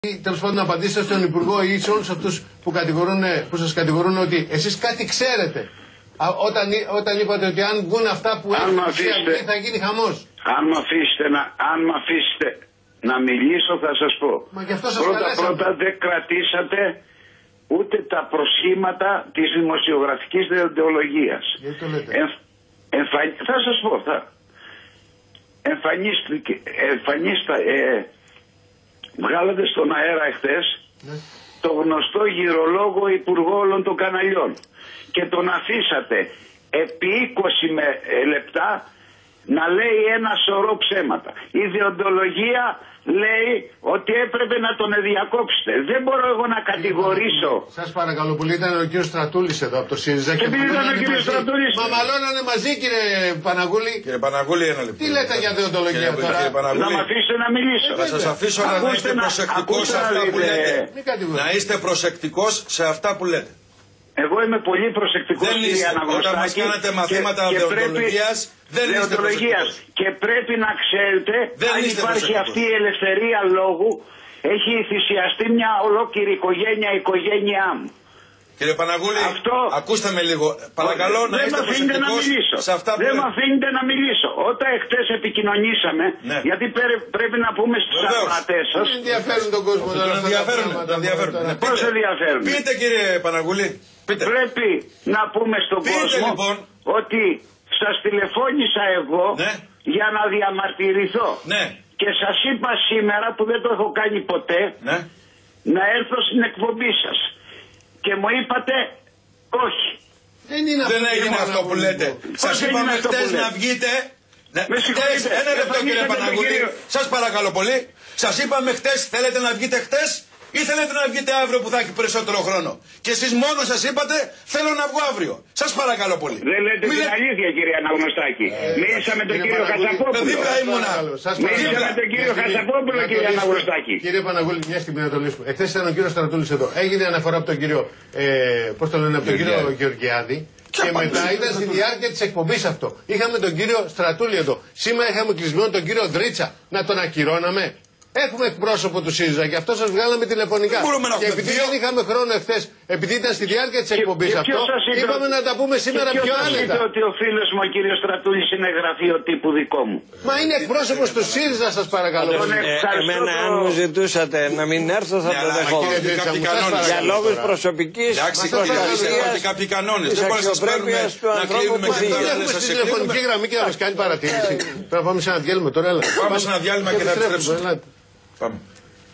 Τέλος πάντων, να απαντήσετε στον Υπουργό ή σε όλους αυτούς που σας κατηγορούν ότι εσείς κάτι ξέρετε. Όταν είπατε ότι αν βγουν αυτά που έχουν θα γίνει χαμός. Αν με αφήσετε να μιλήσω θα σας πω. Μα γι' αυτό σας πρώτα δεν κρατήσατε ούτε τα προσχήματα της δημοσιογραφικής δεοντολογίας. Γιατί το λέτε? Θα σας πω. Βγάλατε στον αέρα εχθές το γνωστό γυρολόγο υπουργό όλων των καναλιών και τον αφήσατε επί 20 λεπτά να λέει ένα σωρό ψέματα. Η δεοντολογία λέει ότι έπρεπε να τον διακόψετε. Δεν μπορώ εγώ να κατηγορήσω. Σας παρακαλώ πολύ, ήταν ο κύριος Στρατούλης εδώ από το ΣΥΡΙΖΑ και επειδή ήταν ο κύριος Στρατούλης. Μα μαλώνανε μαζί, κύριε Παναγούλη. Κύριε Παναγούλη, ένα λεπτό. Τι λέτε για δεοντολογία τώρα? Να με αφήσετε να μιλήσω. Θα σας αφήσω να είστε προσεκτικός σε αυτά που λέτε. Να είστε προσεκτικός σε αυτά που λέτε. Εγώ είμαι πολύ προσεκτικός, κύριε Αναγνωστάκη. Όταν μας κάνετε μαθήματα δεοντολογίας, δεν είστε προσεκτικός. Και πρέπει να ξέρετε, αν υπάρχει αυτή η ελευθερία λόγου, έχει θυσιαστεί μια ολόκληρη οικογένειά μου. Κύριε Παναγούλη, ακούστε με λίγο. Παρακαλώ να είστε προσεκτικός σε αυτά που λέτε. Δεν με αφήνετε να μιλήσω. Όταν εχθές επικοινωνήσαμε, γιατί πρέπει να πούμε στους ακροατές σας. Δεν ενδιαφέρουν τον κόσμο τώρα. Πώς ενδιαφέρουν? Πείτε, κύριε Παναγούλη. Πρέπει να πούμε στον κόσμο ότι σας τηλεφώνησα εγώ για να διαμαρτυρηθώ. Και σας είπα σήμερα, που δεν το έχω κάνει ποτέ, να έρθω στην εκπομπή σας. Και μου είπατε όχι. Δεν έγινε αυτό που λέτε. Σας είπαμε χτες να βγείτε. Ένα λεπτό, κύριε Παναγούλη. Σας παρακαλώ πολύ. Σας είπαμε χτες, θέλετε να βγείτε χτες ή θέλετε να βγείτε αύριο που θα έχει περισσότερο χρόνο? Και εσείς μόνο σας είπατε θέλω να βγω αύριο. Σας παρακαλώ πολύ. Δεν λέτε την αλήθεια, κύριε Αναγνωστάκη. Μίλησα με τον κύριο Χασαπόπουλο. Δίπλα ήμουνα. Μίλησα με τον κύριο Χασαπόπουλο, κύριε Αναγνωστάκη. Κύριε Παναγούλη, μια στιγμή να το λύσουμε. Εχθές ήταν ο κύριος Στρατούλης εδώ. Έγινε αναφορά από τον κύριο, πώς το λένε, από τον κύριο Γεωργιάδη. Και μετά ήταν στη διάρκεια της εκπομπής αυτό. Είχαμε τον κύριο Στρατούλη εδώ. Σήμερα είχαμε κλεισμένο τον κύριο Δρίτσα. Να τον ακυρώναμε? Έχουμε εκπρόσωπο του ΣΥΡΙΖΑ και αυτό σας βγάλαμε τηλεφωνικά. Και επειδή δεν είχαμε χρόνο εχθές, επειδή ήταν στη διάρκεια της εκπομπής αυτό, είπαμε να τα πούμε σήμερα πιο άνετα. Ποιος είπε ότι ο φίλος μου, ο κύριος Στρατούλης, είναι γραφείο τύπου δικό μου? Μα είναι εκπρόσωπος του ΣΥΡΙΖΑ, σας παρακαλώ. Εμένα, αν μου ζητούσατε να μην έρθω, θα το δεχόμουν. Για λόγους προσωπικής προστασίας της αξιοπρέπειας του ανθρώπου που φύγει. Έχουμε στη τηλεφωνική γραμμή και να μας κάνει παρατήρηση. Πρέπει να πάμε σε ένα διάλειμμα τώρα. Πάμε σε ένα διάλειμμα και θα επιστρέψουμε. Πάμε.